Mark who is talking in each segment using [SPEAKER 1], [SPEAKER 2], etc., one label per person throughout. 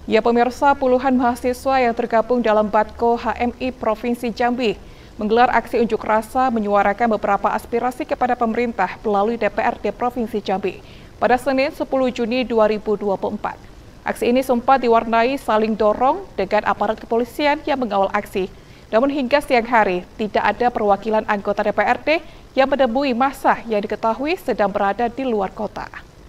[SPEAKER 1] Ya pemirsa, puluhan mahasiswa yang tergabung dalam Batko HMI Provinsi Jambi menggelar aksi unjuk rasa menyuarakan beberapa aspirasi kepada pemerintah melalui DPRD Provinsi Jambi pada Senin 10 Juni 2024. Aksi ini sempat diwarnai saling dorong dengan aparat kepolisian yang mengawal aksi. Namun hingga siang hari tidak ada perwakilan anggota DPRD yang menemui massa yang diketahui sedang berada di luar kota.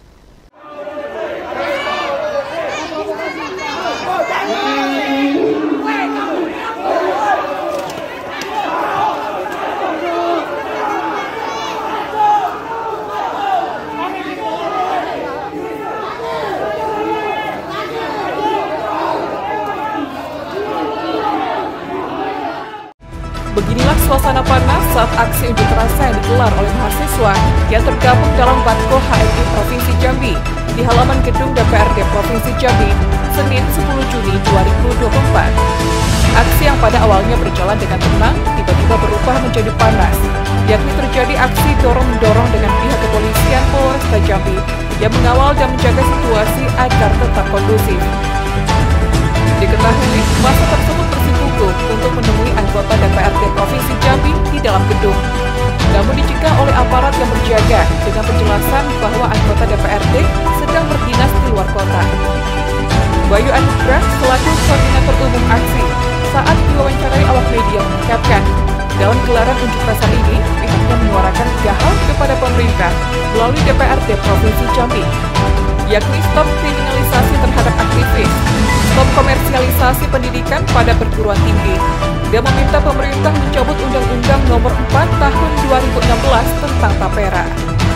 [SPEAKER 1] Beginilah suasana panas saat aksi unjuk rasa yang digelar oleh mahasiswa yang tergabung dalam Batko HMI Provinsi Jambi di halaman gedung DPRD Provinsi Jambi, Senin 10 Juni 2024. Aksi yang pada awalnya berjalan dengan tenang, tiba-tiba berubah menjadi panas, yakni terjadi aksi dorong-mendorong dengan pihak kepolisian Polresta Jambi yang mengawal dan menjaga situasi agar tetap kondusif. Diketahui, massa tersebut bersikukuh untuk menemui anggota DPRD Provinsi Jambi di dalam gedung. Namun dicegah oleh aparat yang berjaga dengan penjelasan bahwa anggota DPRD sedang berdinas di luar kota. Bayu Anugrah selaku koordinator umum aksi saat diwawancarai awak media mengungkapkan, dalam gelaran unjuk rasa ini pihaknya menyuarakan 3 hal kepada pemerintah melalui DPRD Provinsi Jambi, yakni stop kriminalisasi terhadap aktivis, stop komersialisasi pendidikan pada perguruan tinggi, dan meminta pemerintah mencabut Undang-Undang Nomor 4 Tahun 2016 tentang Tapera.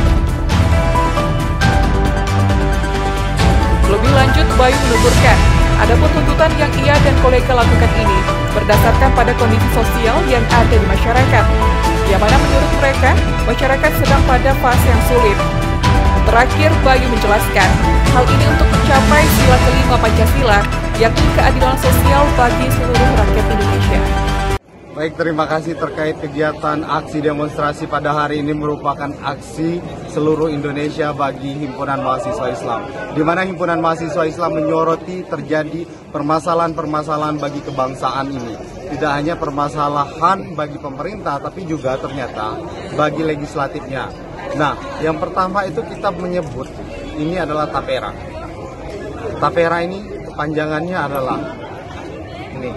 [SPEAKER 1] Lebih lanjut, Bayu menuturkan, adapun tuntutan yang ia dan kolega lakukan ini berdasarkan pada kondisi sosial yang ada di masyarakat, yang mana menurut mereka, masyarakat sedang pada fase yang sulit. Terakhir, Bayu menjelaskan, hal ini untuk mencapai sila kelima Pancasila, yakni keadilan sosial bagi seluruh rakyat Indonesia.
[SPEAKER 2] Baik, terima kasih terkait kegiatan aksi demonstrasi pada hari ini merupakan aksi seluruh Indonesia bagi Himpunan Mahasiswa Islam, di mana Himpunan Mahasiswa Islam menyoroti terjadi permasalahan-permasalahan bagi kebangsaan ini. Tidak hanya permasalahan bagi pemerintah, tapi juga ternyata bagi legislatifnya. Nah, yang pertama itu kita menyebut ini adalah Tapera. Tapera ini kepanjangannya adalah ini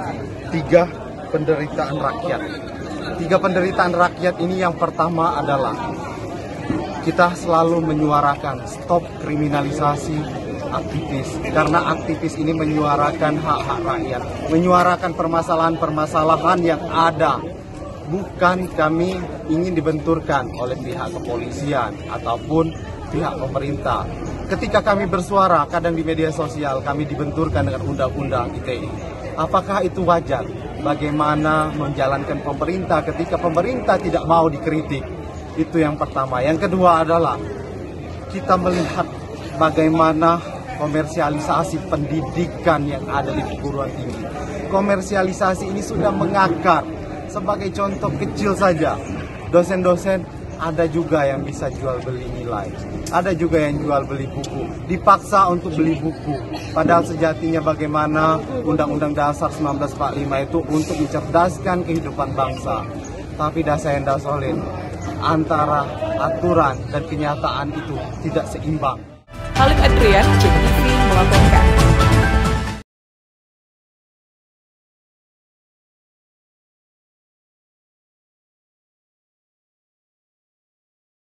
[SPEAKER 2] 3 penderitaan rakyat. 3 penderitaan rakyat ini yang pertama adalah kita selalu menyuarakan stop kriminalisasi aktivis, karena aktivis ini menyuarakan hak-hak rakyat, menyuarakan permasalahan-permasalahan yang ada. Bukan kami ingin dibenturkan oleh pihak kepolisian ataupun pihak pemerintah. Ketika kami bersuara, kadang di media sosial kami dibenturkan dengan undang-undang ITE. Apakah itu wajar? Bagaimana menjalankan pemerintah ketika pemerintah tidak mau dikritik? Itu yang pertama. Yang kedua adalah kita melihat bagaimana komersialisasi pendidikan yang ada di perguruan tinggi. Komersialisasi ini sudah mengakar. Sebagai contoh kecil saja, dosen-dosen ada juga yang bisa jual beli nilai, ada juga yang jual beli buku, dipaksa untuk beli buku. Padahal sejatinya bagaimana Undang-Undang Dasar 1945 itu untuk mencerdaskan kehidupan bangsa. Tapi Dasayanda Solin, antara aturan dan kenyataan itu tidak seimbang.
[SPEAKER 1] Halim Adrian, JEK TV melaporkan.